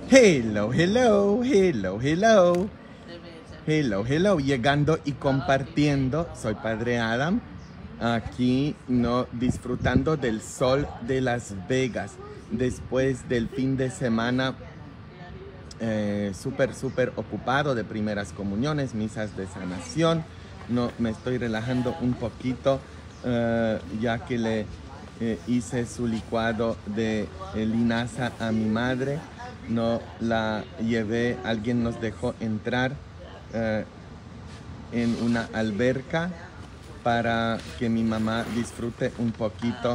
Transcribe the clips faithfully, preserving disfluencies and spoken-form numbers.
Hello, hello, hello, hello. Hello, hello. Llegando y compartiendo. Soy Padre Adam. Aquí no disfrutando del sol de Las Vegas. Después del fin de semana eh, súper, súper ocupado de primeras comuniones, misas de sanación. No, me estoy relajando un poquito uh, ya que le eh, hice su licuado de eh, linaza a mi madre. No la llevé, alguien nos dejó entrar uh, en una alberca para que mi mamá disfrute un poquito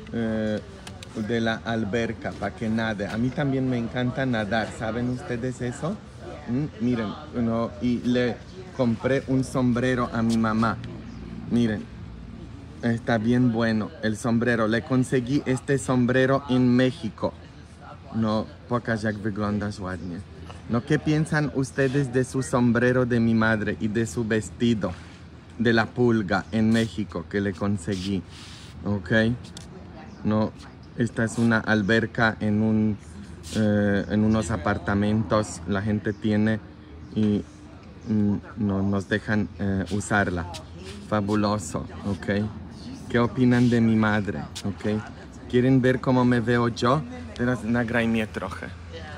uh, de la alberca, para que nade. A mí también me encanta nadar, ¿saben ustedes eso? ¿Mm? Miren, no, y le compré un sombrero a mi mamá. Miren, está bien bueno el sombrero. Le conseguí este sombrero en México. No, pokaż jak wyglądasz ładnie. No, ¿qué piensan ustedes de su sombrero de mi madre y de su vestido de la pulga en México que le conseguí? Ok. No, esta es una alberca en un eh, en unos apartamentos. La gente tiene y mm, no nos dejan eh, usarla. Fabuloso, ok. ¿Qué opinan de mi madre? Ok. ¿Quieren ver cómo me veo yo? Teraz nagraj mnie trochę.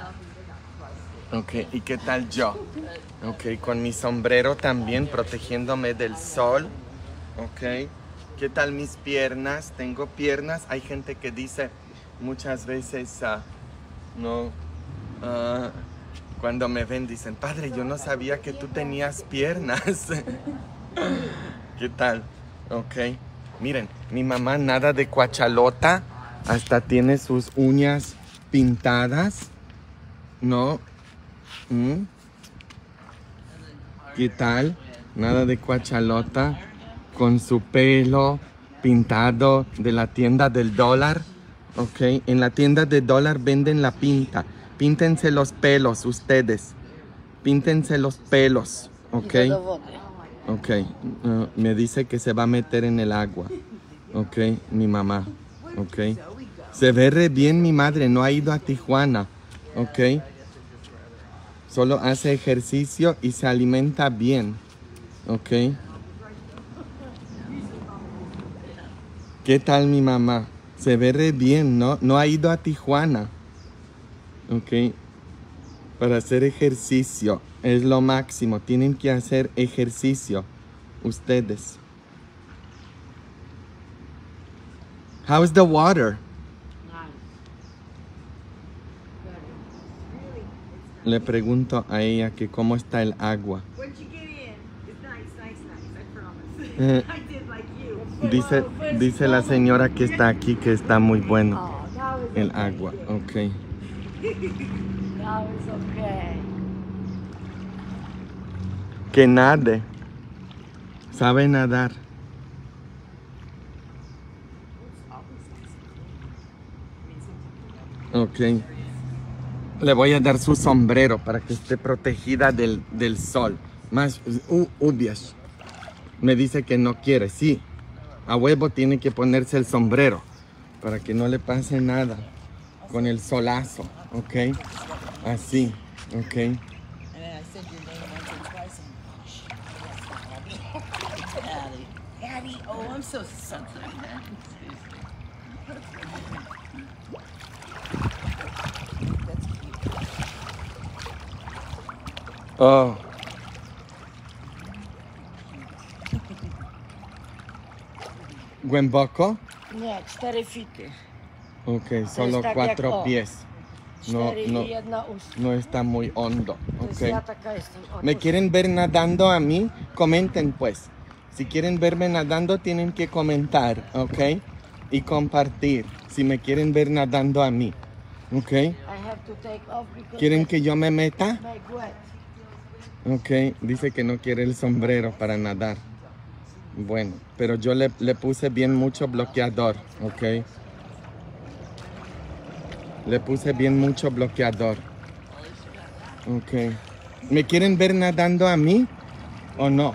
Ok, ¿y qué tal yo? Ok, con mi sombrero también protegiéndome del sol. Ok, ¿qué tal mis piernas? Tengo piernas. Hay gente que dice muchas veces, uh, no, uh, cuando me ven dicen, padre, yo no sabía que tú tenías piernas. ¿Qué tal? Ok, miren, mi mamá nada de cuachalota. Hasta tiene sus uñas pintadas, ¿no? ¿Mm? ¿Qué tal? Nada de cuachalota, con su pelo pintado de la tienda del dólar, ¿ok? En la tienda del dólar venden la pinta. Píntense los pelos ustedes, píntense los pelos, ¿ok? Ok, uh, me dice que se va a meter en el agua, ¿ok? Mi mamá. Ok, se ve re bien mi madre, no ha ido a Tijuana, ok, solo hace ejercicio y se alimenta bien, ok. ¿Qué tal mi mamá? Se ve re bien, ¿no? No ha ido a Tijuana, ok, para hacer ejercicio, es lo máximo, tienen que hacer ejercicio, ustedes. How's the water? Le pregunto a ella que cómo está el agua. Eh, dice, dice la señora que está aquí que está muy bueno el agua. Ok. Que nade. Sabe nadar. Ok, le voy a dar su sombrero para que esté protegida del, del sol. Más uh, ubias. Me dice que no quiere. Sí, a huevo tiene que ponerse el sombrero para que no le pase nada con el solazo. Ok, así. Ok. Oh. ¿Głęboko? Nie, cztery fity. Ok, solo tak cuatro jak, pies. No, Cztery no, i jedna usta. no está muy hondo. Entonces Okay. ja taka jestem. O, ¿Me tu- quieren ver nadando a mí? Comenten pues. Si quieren verme nadando, tienen que comentar, ¿ok? Y compartir. Si me quieren ver nadando a mí, ¿ok? I have to take off because ¿Quieren it que yo me meta? make wet. Ok, dice que no quiere el sombrero para nadar. Bueno, pero yo le, le puse bien mucho bloqueador, ¿ok? Le puse bien mucho bloqueador. Ok. ¿Me quieren ver nadando a mí o no?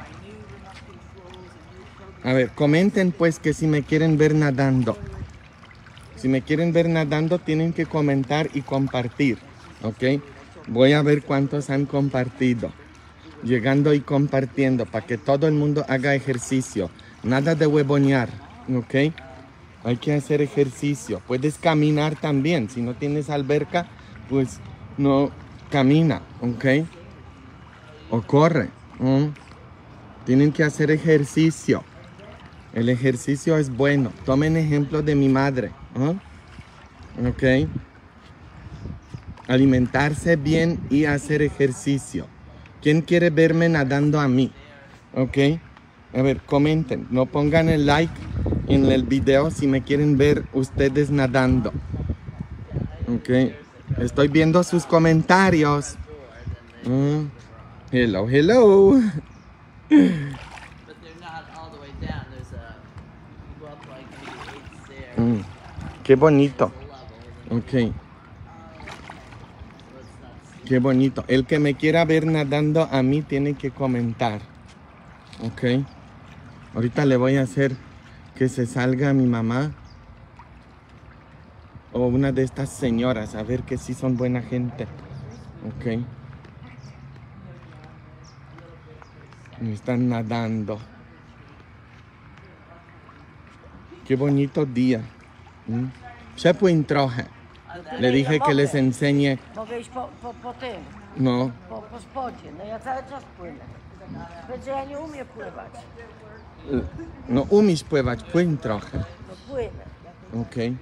A ver, comenten pues que si me quieren ver nadando. Si me quieren ver nadando, tienen que comentar y compartir, ¿ok? Voy a ver cuántos han compartido. Llegando y compartiendo para que todo el mundo haga ejercicio. Nada de huevonear, ¿ok? Hay que hacer ejercicio. Puedes caminar también. Si no tienes alberca, pues no camina, ¿ok? O corre. ¿eh? Tienen que hacer ejercicio. El ejercicio es bueno. Tomen ejemplo de mi madre. ¿eh? ¿Ok? Alimentarse bien y hacer ejercicio. ¿Quién quiere verme nadando a mí? ¿Ok? A ver, comenten. No pongan el like en el video si me quieren ver ustedes nadando. ¿Ok? Estoy viendo sus comentarios. Uh, hello, hello. But they're not all the way down. There's a, you go up like maybe eight stairs. Mm, qué bonito. Level. Ok. So it's not Qué bonito. El que me quiera ver nadando a mí tiene que comentar. Ok. Ahorita le voy a hacer que se salga mi mamá. O una de estas señoras. A ver que sí son buena gente. Ok. Me están nadando. Qué bonito día. ¿Mm? Se pueden trochę. Le dije que les enseñe. Mogę iść po, po, po tym, No. po, po spodzie. No ja cały czas płynę. Będzie ja nie umiem pływać. No umiesz pływać, płyń trochę. No płynę. Ok.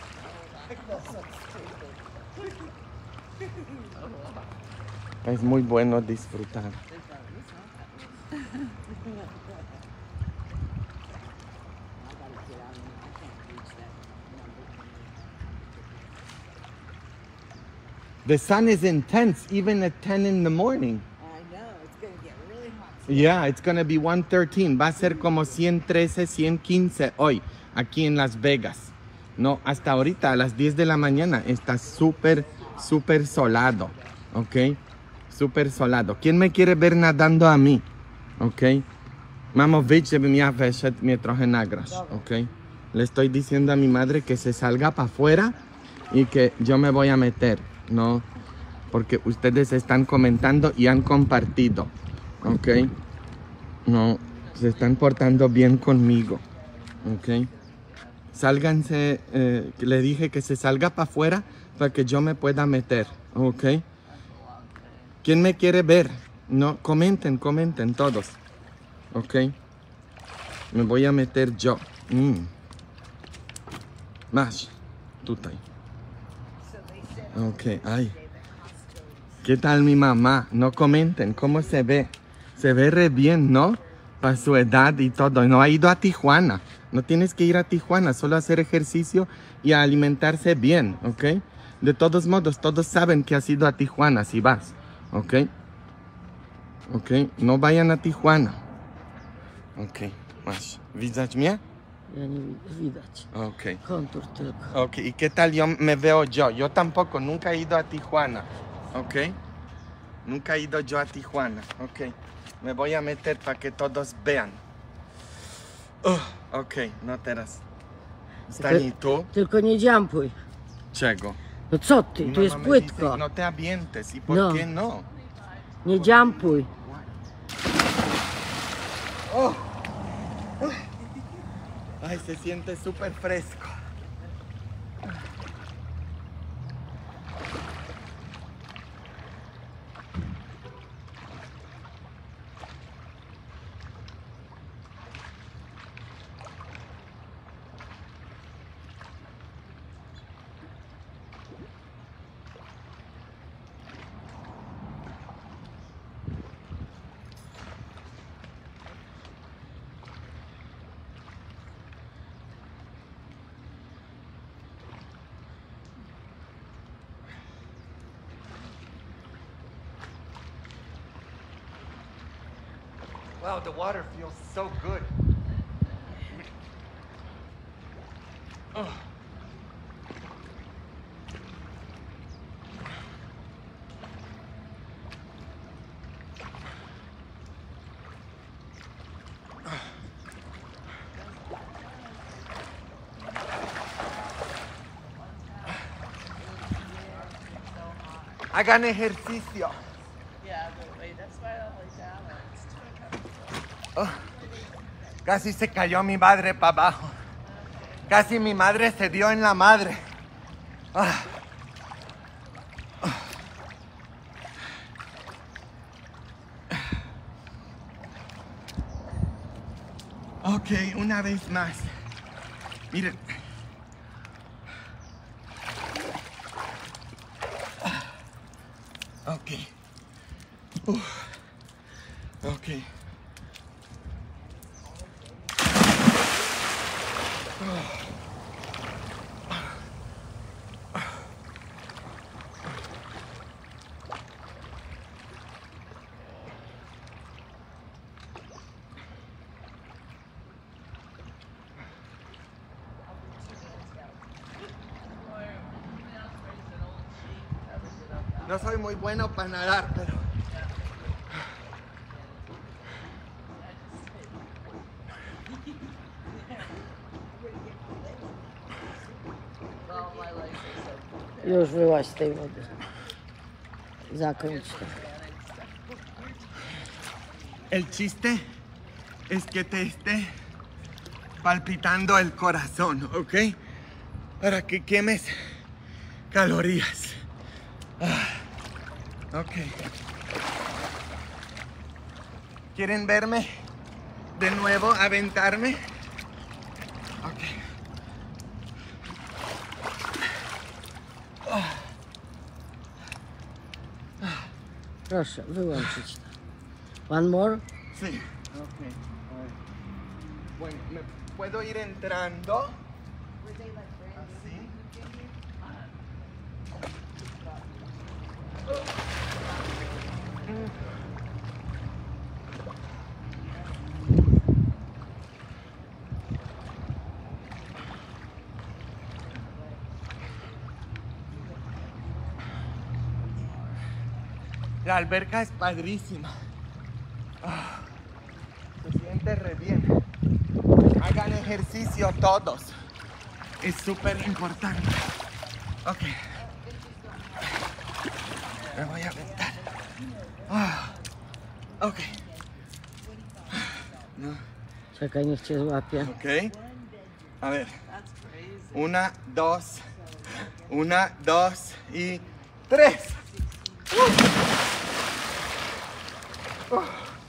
Es muy bueno disfrutar. The sun is intense even at ten in the morning. I know. It's going to get really hot. Yeah, it's gonna be one thirteen. Va a ser como ciento trece, ciento quince hoy, aquí en Las Vegas. No, hasta ahorita a las diez de la mañana está súper, súper solado. Ok, súper solado. ¿Quién me quiere ver nadando a mí? Ok. Mamo, wyjdź, żebym ja wyszedł, mnie trochę nagrasz. Ok. Le estoy diciendo a mi madre que se salga para afuera y que yo me voy a meter. No, porque ustedes están comentando y han compartido. Ok. No, se están portando bien conmigo. Ok. Sálganse, eh, le dije que se salga para afuera para que yo me pueda meter. Ok. ¿Quién me quiere ver? No, comenten, comenten todos. Ok. Me voy a meter yo. Mm. Más. Tutaj. Ok, ay. ¿Qué tal mi mamá? No comenten, ¿cómo se ve? Se ve re bien, ¿no? Para su edad y todo. No ha ido a Tijuana. No tienes que ir a Tijuana, solo hacer ejercicio y a alimentarse bien, ¿ok? De todos modos, todos saben que has ido a Tijuana si vas, ¿ok? ¿Ok? No vayan a Tijuana. Ok, masz. Widać mnie? Ja nie wi- widać. Ok. Kontur tylko. Ok, ¿y qué tal yo me veo yo? Yo tampoco, nunca he ido a Tijuana, ¿ok? Nunca he ido yo a Tijuana, ¿ok? Me voy a meter para que todos vean. Uh, ok, no teraz. Stań tu. Tylko nie dziampuj. Czego? No co ty, Mi tu jest mamá me dice, płytko. no te avientes, ¿y por No. qué no? Nie dziampuj. Oh. Ay, se siente súper fresco. Wow, the water feels so good. Oh. Hagan ejercicio. Yeah, but wait, that's my only balance. Oh, casi se cayó mi madre para abajo. Casi mi madre se dio en la madre. Ah. Ok, una vez más. Miren. Ok. Uh. Ok. No soy muy bueno para nadar, pero... Well, my legs are so Już wyłaź z tej wody. Zakończ to. El chiste es que te esté palpitando el corazón, ¿ok? Para que quemes calorías. Ah, ok. ¿Quieren verme de nuevo aventarme? Ok. Proszę, wyłączyć to. One more? Sí. Ok. A ver. Bueno, ¿me puedo ir entrando? Así. La alberca es padrísima. Ah, se siente re bien. Hagan ejercicio todos. Es súper importante. Ok. Me voy a aventar. Ah, ok. No. Czekaj, niech cię złapie. Ok. A ver. That's crazy. Una, dos. Una, dos y tres. Uh.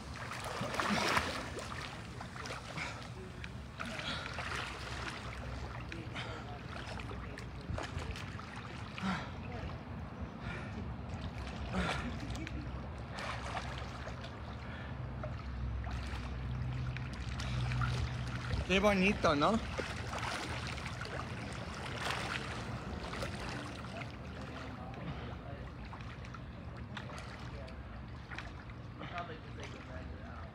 Qué bonito, ¿no? Probably because they can rent it out.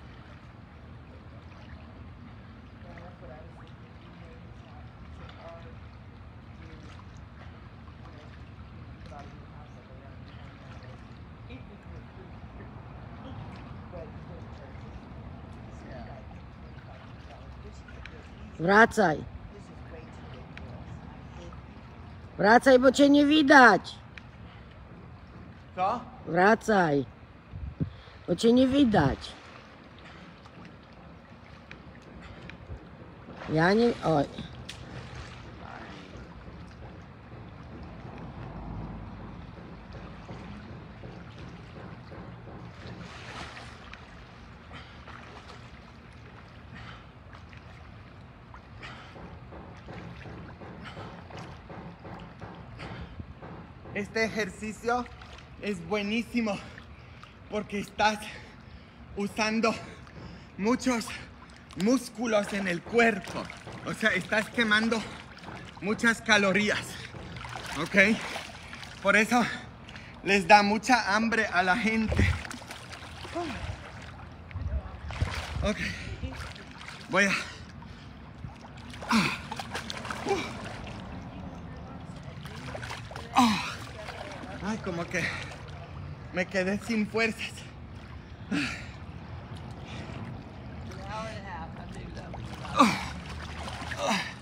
Wracaj. Wracaj, bo cię nie widać. Co? Wracaj. Bo cię nie widać. Ja nie... Oj. Este ejercicio es buenísimo porque estás usando muchos músculos en el cuerpo. O sea, estás quemando muchas calorías. ¿Ok? Por eso les da mucha hambre a la gente. Ok. Voy a... Ay, como que me quedé sin fuerzas. An hour and a half. I'm doing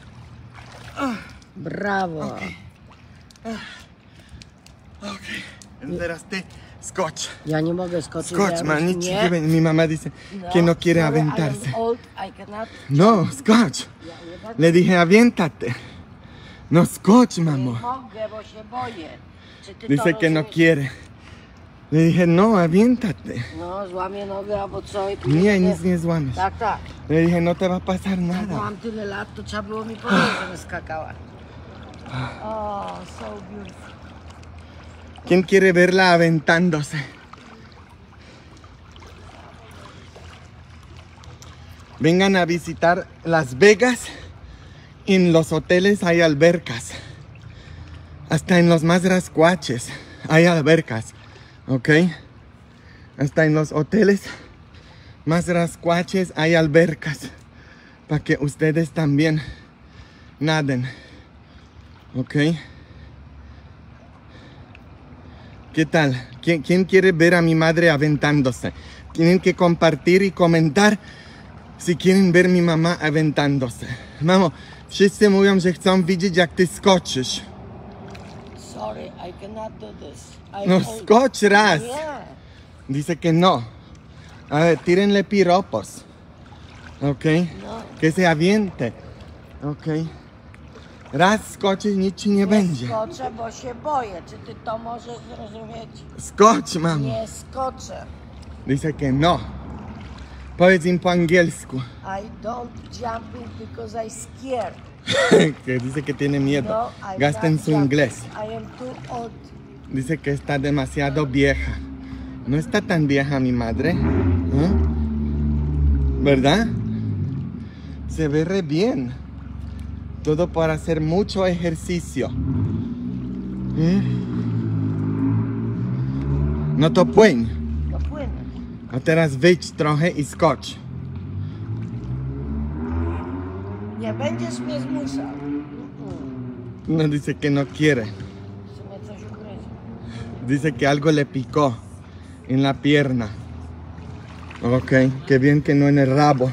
that. Brawo. Ok. Teraz ty skocz. Ja nie mogę skoczyć. Skocz, ja ma, już nic ci nie. nie będzie. Mi mamá dice No, que no quiere sorry, aventarse. I am old, I cannot. No, skocz. Ja nie będę- Le dije, aviéntate. No, skocz, Nie mamo. mogę, bo się boję. Czy ty Dice to que no rozumiesz? quiere. Le dije, no, aviéntate. No, złamię nogę albo co i Nie, będę- nic nie złamiesz. Tak, tak. Le dije, no te va a pasar nada. Mam tyle lat, to trzeba było mi powiedzieć, żebym skakała. Oh, so beautiful. ¿Quién quiere verla aventándose? Vengan a visitar Las Vegas. En los hoteles hay albercas. Hasta en los más rascuaches hay albercas. ¿Ok? Hasta en los hoteles más rascuaches hay albercas. Para que ustedes también naden. ¿Ok? ¿Qué tal? ¿Quién, quién quiere ver a mi madre aventándose? Tienen que compartir y comentar si quieren ver mi mamá aventándose. Mamo, wszyscy mówią, że chcą widzieć, jak ty skoczysz. Sorry, I cannot do this. I'm No, old. skocz raz. Nie. Dice que no. A ver, tírenle piropos. ¿Ok? No. Que se aviente. ¿Ok? Raz skoczysz, nic ci nie będzie. Nie skoczę, bo się boję. Czy ty to możesz zrozumieć? Skocz, mamo. Nie skoczę. Dice que no. Powiedz im po angielsku. I don't jumping because I'm scared. Que dice que tiene miedo. No, I'm Gasta en not su jumping. inglés. I am too old. Dice que está demasiado vieja. No está tan vieja mi madre. ¿Eh? ¿Verdad? Se ve re bien. Todo para hacer mucho ejercicio. ¿Eh? No to płyń. No płynę. A teraz wyjdź trochę i skocz. Nie będziesz mnie zmuszał. Mm-mm. No dice que no quiere. W sumie coś ugryzie. Dice que algo le picó en la pierna. Ok, qué bien que no en el rabo.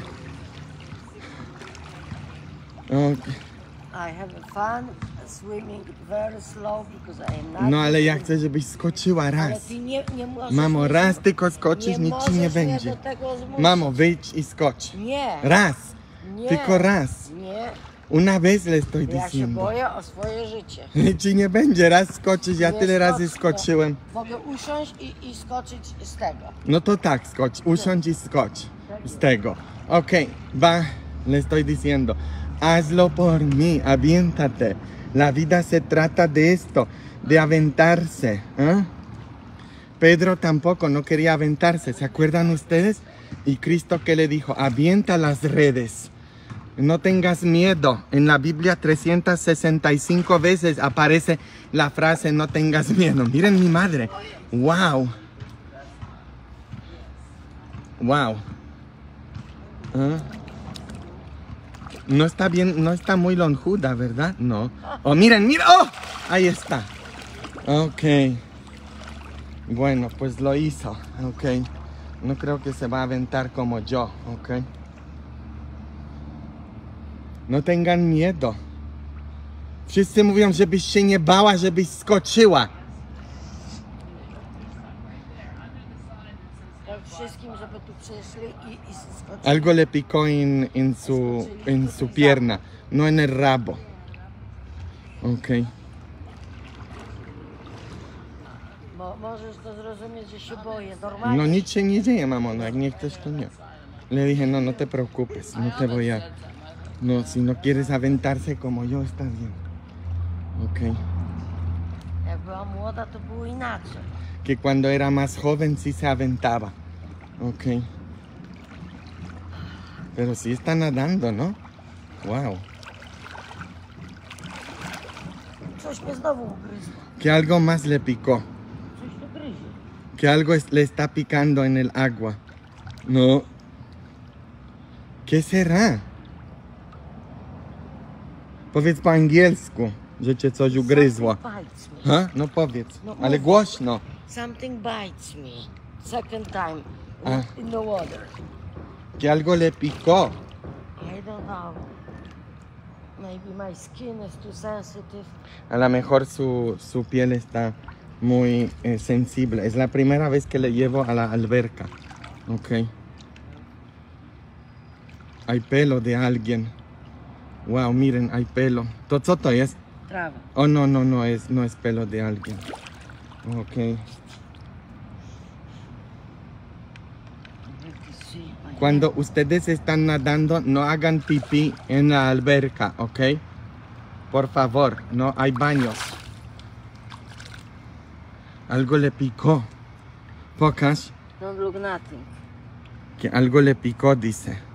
Ok. I have fun swimming very slow because I am not. No ale ja chcę, żebyś skoczyła Ale raz. ty nie, nie możesz. Mamo, mnie- raz tylko skoczysz, nie nic ci nie możesz mnie będzie. do tego zmuszać. Mamo, wyjdź i skocz. Nie. Raz. Nie. Tylko raz. Nie. Una vez le estoy Ja się diciendo. boję o swoje życie. Nic ci nie będzie, raz skoczysz, ja Nie tyle razy skocz, skoczyłem. No. Mogę usiąść i, i skoczyć z tego. No to tak, skocz, usiądź i skocz z tego. Ok, va, le estoy diciendo. Hazlo por mí, aviéntate. La vida se trata de esto, de aventarse. ¿Eh? Pedro tampoco no quería aventarse, ¿se acuerdan ustedes? Y Cristo que le dijo, avienta las redes. No tengas miedo. En la Biblia trescientas sesenta y cinco veces aparece la frase no tengas miedo. Miren mi madre. Wow. Wow. ¿Ah? No está bien, no está muy lonjuda, ¿verdad? No. Oh, miren, miren. ¡Oh! Ahí está. Ok. Bueno, pues lo hizo. Ok. No creo que se va a aventar como yo. Ok. No tengan miedo. Wszyscy mówią, żebyś się nie bała, żebyś skoczyła. Tak wszystkim, żeby tu przyszli i, i skoczyli. Algo le picó en, en, su, en su pierna, no en el rabo. Ok. Bo możesz to zrozumieć, że się boję. Normalnie. No nic się nie dzieje, mamo, no jak nie chcesz, to nie. Le dije, no, no te preocupes, no te voy a... No, si no quieres aventarse como yo, está bien. Ok. Jak była młoda, to było inaczej. Que cuando era más joven sí se aventaba. Ok. Pero sí está nadando, ¿no? Wow. Coś mnie znowu ugryzło. Que algo más le picó. Coś tu gryzie. Que algo es- le está picando en el agua. No. ¿Qué será? Powiedz po angielsku, że cię coś ugryzło. Something bites me. Ha? No powiedz, No ale mów. głośno. Something bites me. Second time. Ah. In the water. Que algo le picó. I don't know. Maybe my skin is too sensitive. A lo mejor su, su piel está muy eh, sensible. Es la primera vez que le llevo a la alberca. Ok. Hay pelo de alguien. Wow, miren, hay pelo. ¿Todo esto es? Traba. Oh, no, no, no es, no es pelo de alguien. Ok. A ver que sí, allá. Cuando ustedes están nadando, no hagan pipí en la alberca, ¿ok? Por favor, no hay baños. Algo le picó. Pocas. Don't look nothing. Que algo le picó, dice.